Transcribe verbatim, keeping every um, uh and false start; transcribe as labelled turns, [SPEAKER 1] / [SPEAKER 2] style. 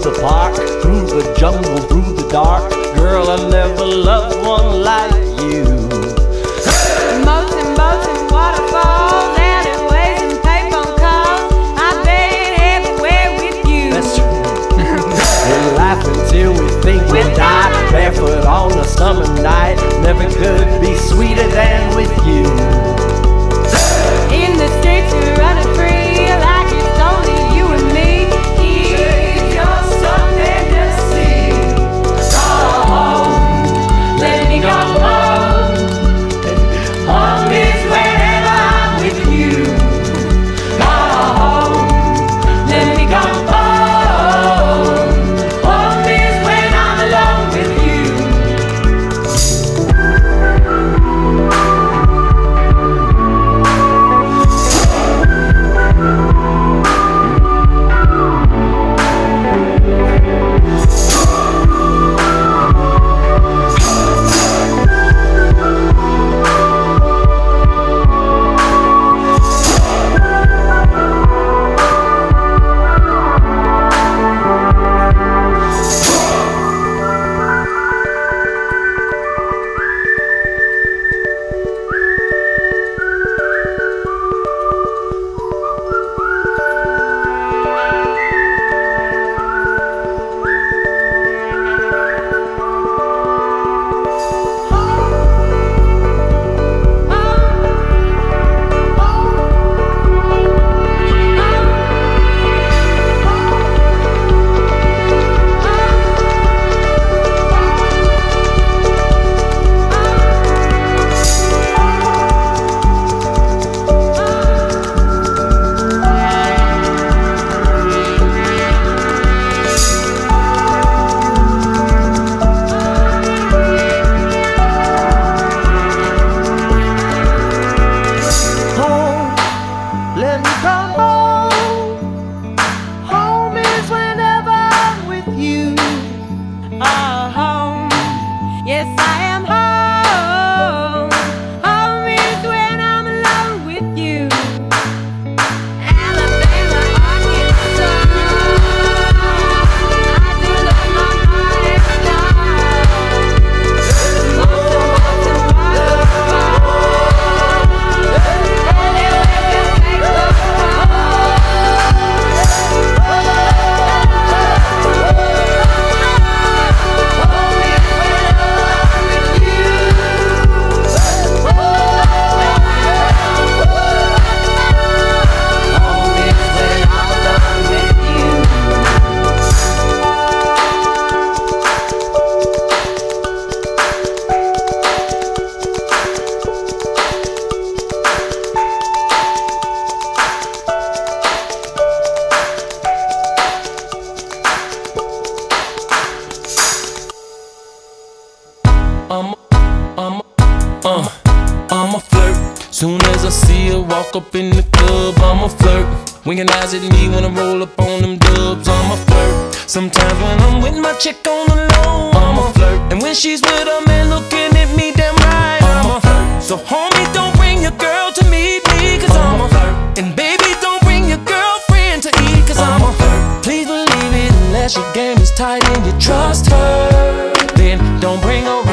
[SPEAKER 1] the park, through the jungle, through the dark. Girl, I never loved one like you.
[SPEAKER 2] Motion, motion, waterfalls, alleyways and payphone calls. I've been everywhere with you.
[SPEAKER 1] That's true. We laugh until we think we'll die, barefoot on a summer night. Never could be sweeter than with you.
[SPEAKER 2] In the streets we're running free, like it's only you and me. It's just something to see. Go home, let me go home. Home is wherever I'm with you. Go home, let me go home. Home is when I'm alone with you.
[SPEAKER 1] Let me come home. Home is whenever I'm with you.
[SPEAKER 2] Oh, home, yes I am home. Home is when I'm alone with you. Alabama, Arkansas, I do love my heart and soul. Motion, motion,
[SPEAKER 3] I'm a, I'm a, uh, I'm a flirt. Soon as I see her walk up in the club, I'm a flirt. Winking eyes at me when I roll up on them dubs, I'm a flirt. Sometimes when I'm with my chick on the low, I'm a flirt. And when she's with a man looking at me damn right, I'm a flirt. So homie, don't bring your girl to meet me, cause I'm a flirt. And baby, don't bring your girlfriend to eat, cause I'm a flirt. Please believe it, unless your game is tight and you trust her, then don't bring her